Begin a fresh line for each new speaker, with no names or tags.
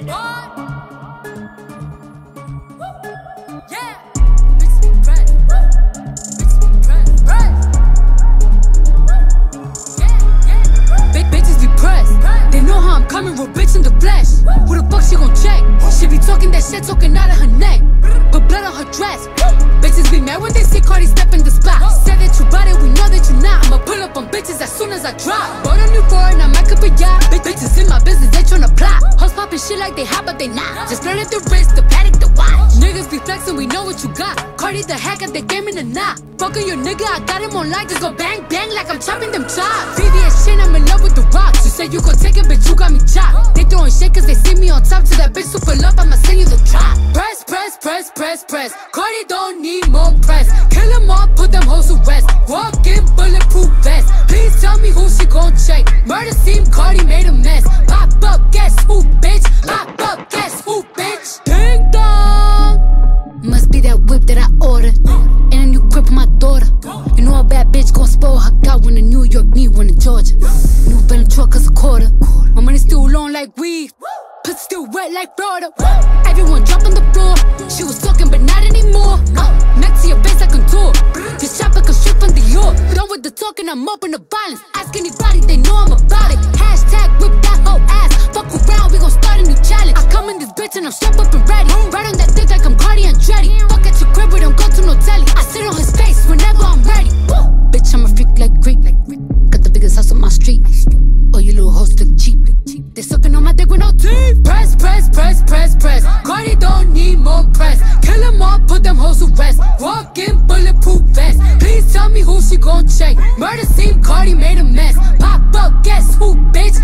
Bitches be pressed. They know how I'm coming, real bitch in the flesh. Who the fuck she gon' check? She be talking that shit, talking out of her neck. Put blood on her dress. Bitches be mad when they see Cardi step in the spot. Said that you bought it, we know that you not. I'ma pull up on bitches as soon as I drop. Bought a new foreign, I might up a yacht. Bitches in my business, they tryna plot. Hoes poppin' shit like they hot, but they not. Just learn at the wrist, the Patek, the watch. Niggas be flexin', we know what you got. Cardi the hack at the game in the knot. Fuckin' your nigga, I got him on light. Just go bang, bang like I'm chopping them chops. VVS shit, I'm in love with the rocks. You say you gon' take it, bitch, you got me chopped. They throwin' shit cause they see me on top. To that bitch super love, I'ma send you the drop. Press, press, press, press, press. Cardi don't need more press. Kill them all, put them hoes to rest. Walk in bulletproof vest. Please tell me who she gon' check. Murder scene, Cardi made a mess. Pop up, guess who, bitch? Pop up, guess who, bitch? Ding dong. Must be that whip that I ordered. And a new crib for my daughter. You know a bad bitch gon' spoil her. Got one in New York, need one in Georgia. New Venom truck cause a quarter. My money still long like weed. Pussy still wet like Florida. Everyone jump on the floor. She was talking but not anymore. Next to your face like contour. This chopper come straight from the York. Done with the talking, I'm up in the violence. Ask anybody, they know I'm about it. Hashtag whip that whole ass. Fuck around, we gon' start a new challenge. I come in this bitch and I'm strapped up and ready. Right on that dick like I'm Cardi and Dreddy. Fuck at your crib, we don't go to no telly. I sit on his face whenever I'm ready. Bitch, I'm a freak like Greek. Got the biggest house on my street. Oh, you little hoes look cheap. They sucking on my dick with no teeth. Press, press, press, press, press. Cardi don't need more press. Kill them all, put them hoes to rest. Walk in bulletproof vest. Please tell me who she gon' check. Murder scene, Cardi made a mess. Pop up, guess who, bitch?